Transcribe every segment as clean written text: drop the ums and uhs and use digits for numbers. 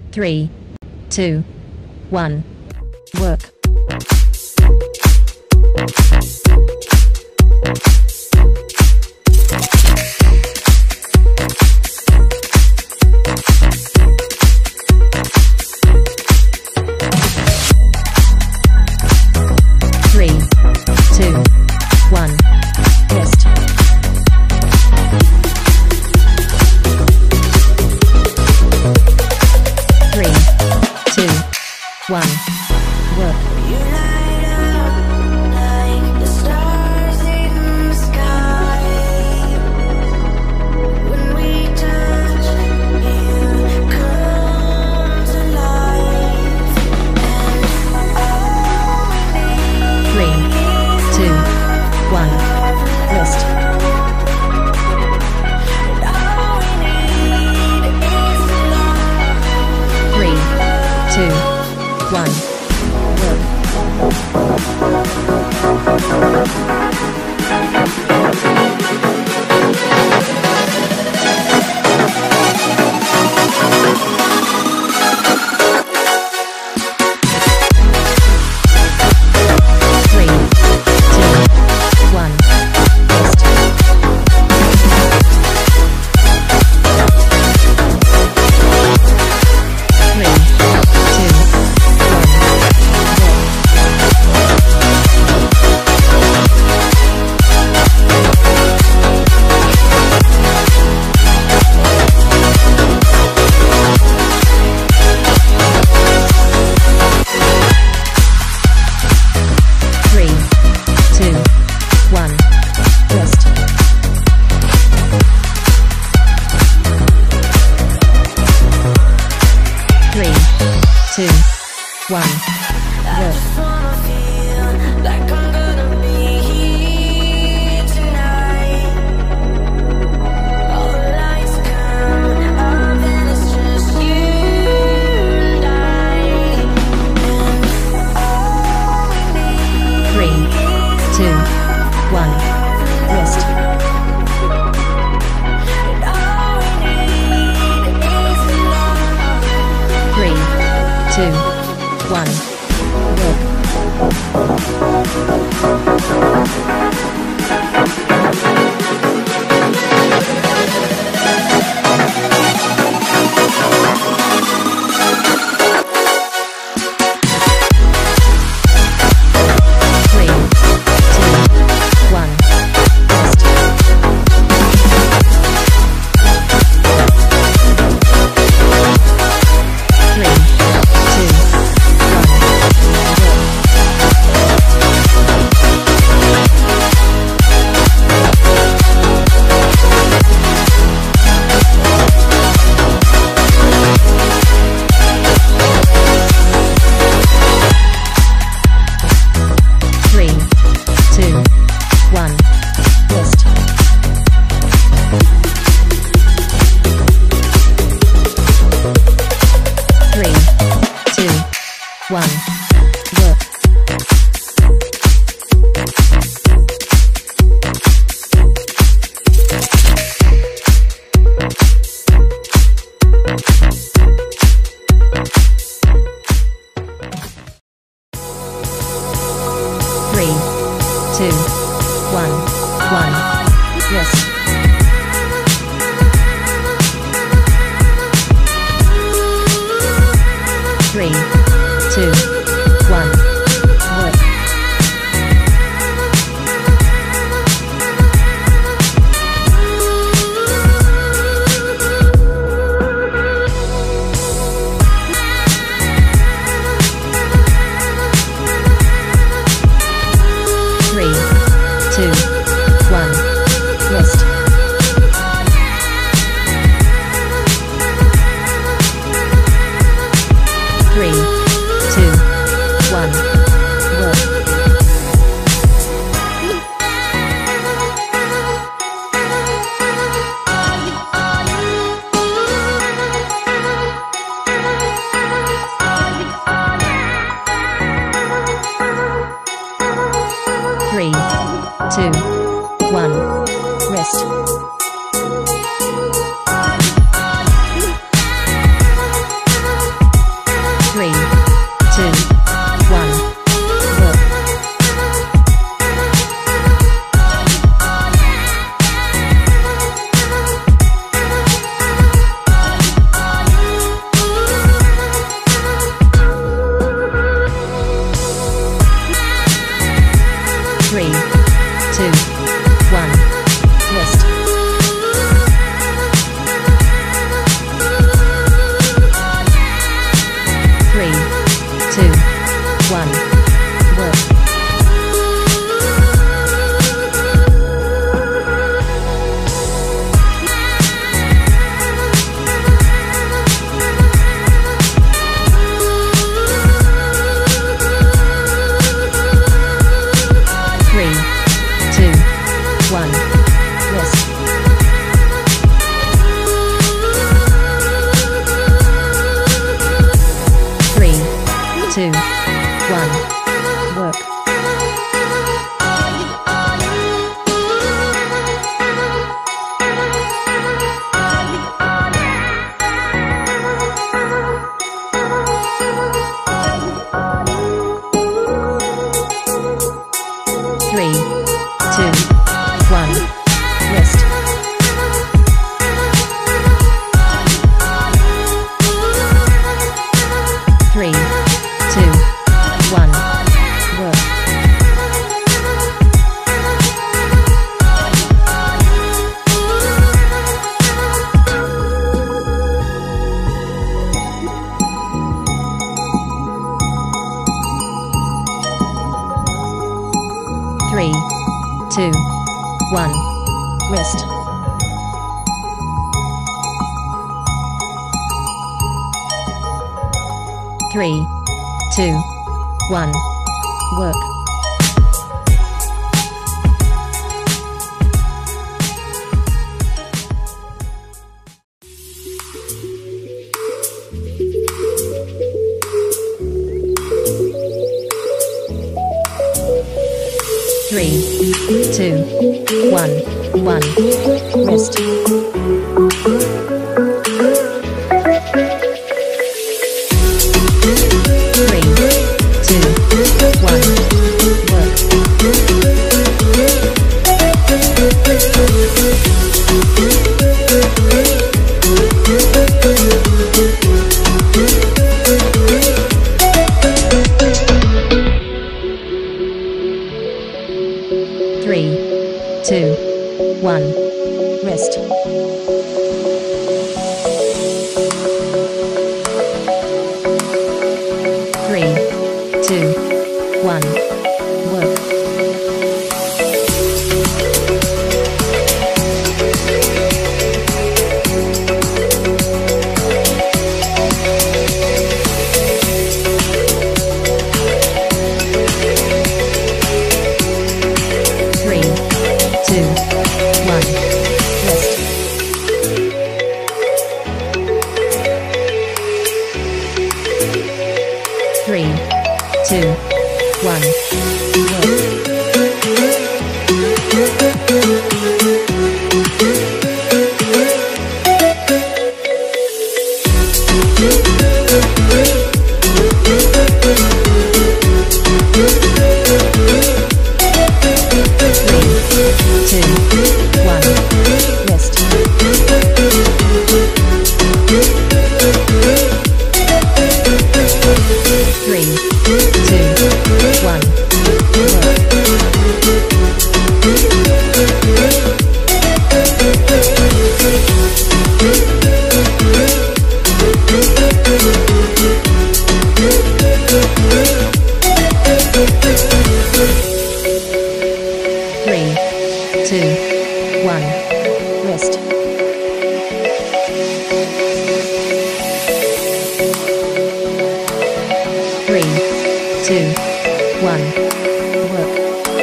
3, 2, 1. Work. 3, 2, 1. Rest. 3, 2, 1. Work. You light up like the stars in the sky. When we touch, you come to life. And all we 3, 2, 1. Rest. all we need is love. 3, 2, 1. Work. 3, 2, 1. Rest. 3, 2, 1. Rest. 3, 2, 1. I Work. just wanna feel like I'm gonna be here tonight. All the lights come up and it's just you and I. And all we 3, need 2, 1. Rest. and all we need is love. 3, 2, 1. Work. 3, 2, 1. Rest. 3, 2, 3, 2, 1. Rest. 3, 2, 1. Work. 3, 2, 1. Rest. 3, 2, 1. Work. 3, 2, 1. Rest. 3, 2, 1. Work. 3, 2, 1. Rest. 3, 2, 1. Work. 3, 2, 1, 1. Rest. 3, 2, 1. Work. 3, 2, 1. Rest. 3, 2, 1. Work. 3, 2, 1. Rest. 3, 2, 1. Work. 3, 2, 1. Rest. 3, 2, 1. Work. 3, 2, 1. Rest. 3, 2, 1. Work.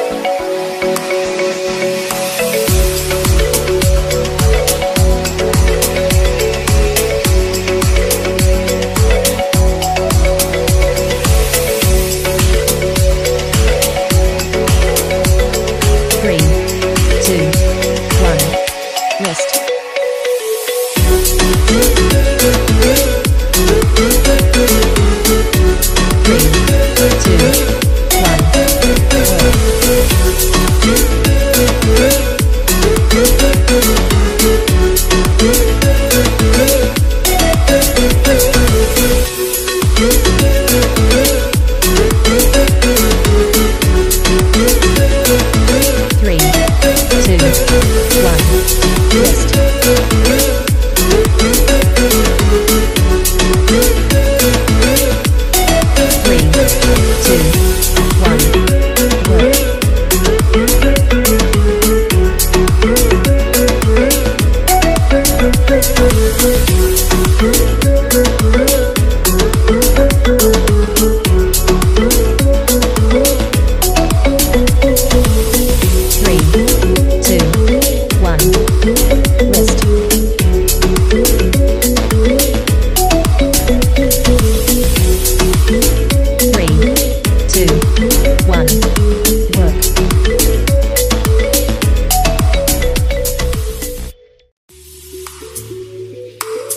3, 2, 1. Rest. 3, 2, 1. Work. 3, 2, 1. Rest. 3, 2, 1. Work. 3, 2, 1. Rest. 3, 2, 1. Work. 3,